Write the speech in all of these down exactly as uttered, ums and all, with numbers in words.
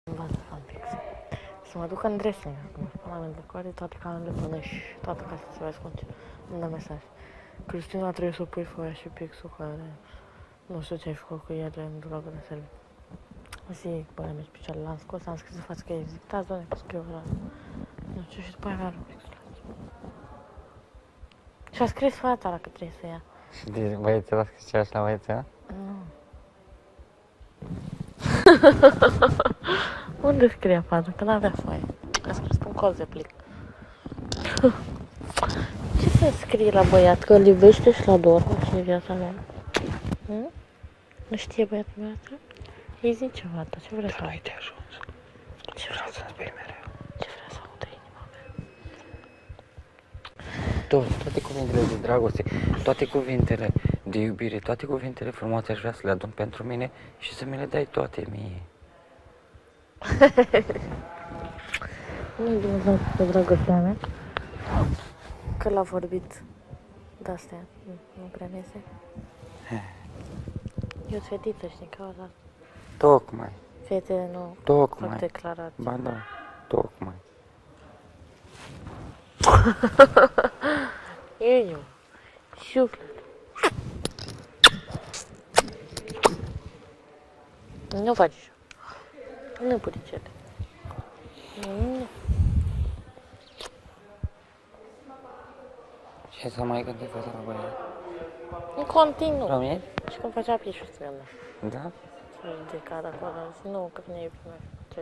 Învață fanfix. Să mă duc în dressing acum, până la întrebare, toate canalele până și toată ca să se vezi cum îmi dă mesaj. Cristina, trebuie să pui foaia și pixul care nu știu ce ai făcut cu ele în dulapul de serviciu. Zic, băi, mergi picioarele, l-am scos, am scris în față că e zic, dați, doamne, că scriu la nu știu, și după aia mi-a rupt pixul. Și a scris fata la că trebuie să ia. Și băieții l-a scris ceva și la băieții, a? Nu. Unde scria fata? Că n-avea foaie. A scris pe un col de plic. Ce să scrii la băiat? Că îl iubește și la dormă și în viața mea. Hmm? Nu știe băiatul meu asta? Îi zi ceva, dar ce vrea să audă? de ajuns. Ce vrea să spui mereu. Ce vrea să audă inima mea? Tot, toate cuvintele de dragoste, toate cuvintele de iubire, toate cuvintele frumoase aș vrea să le adun pentru mine și să mi le dai toate mie. Nu-i Dumnezeu cu dragostea mea. Că l-a vorbit de-astea, nu, nu prea ne iese. Eu-s fetiță, știi, ca ăla. Tocmai, Fete nu fac tocmai, declarații. ba da, tocmai. Inima, suflet. Nu faci așa. Nu puricele. Nu. Ce să mai gândi fata la băiat? În continuu. Promit? Și când făcea pișul strâmbă. Da? Și ridicat acolo. Zic, nu, că ne iubim. Ce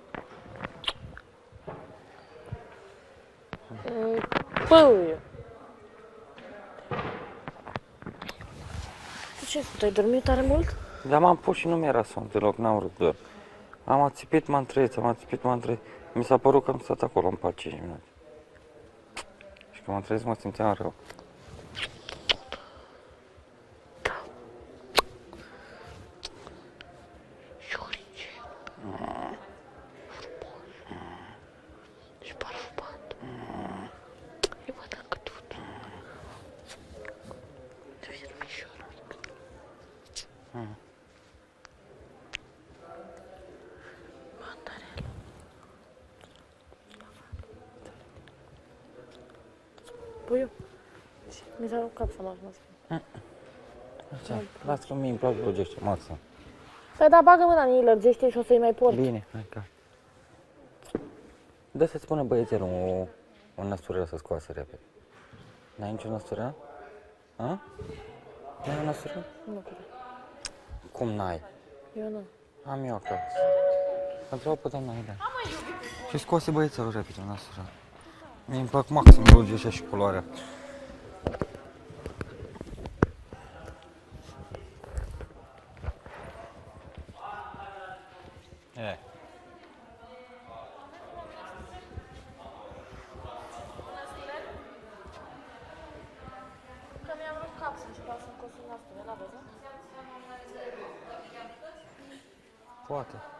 Păi. Tu ce, tu ai dormit tare mult? Da, m-am pus și nu mi-era somn deloc, n-am vrut doar. Am ațipit, m-am trezit, am ațipit, m-am trezit. Mi s-a părut că am stat acolo în pat cinci minute. Și când m-am trezit mă simțeam rău. Și parfumat. E bă, dacă tu... Tu ești mișorul. Mandarel. Puiu, mi s-a rupt cap să mă ascund. Așa, las că mie îmi plac logește, maxim. Păi da, bagă mâna în ei, lărgește și o să-i mai porți. Bine, hai ca. Dă să-ți spună băiețelul o, o năstură să scoasă repede. N-ai nicio năstură? A? N-ai o năstură? Nu cred. Cum n-ai? Eu nu. Am eu acasă. Întreabă pe doamna Ida. Și scoase băiețelul repede o năstură. Mie îmi plac maxim logește și culoarea. E. Că mi-am rupt cap să și să-mi consum la stână, n-aveți, nu? Poate.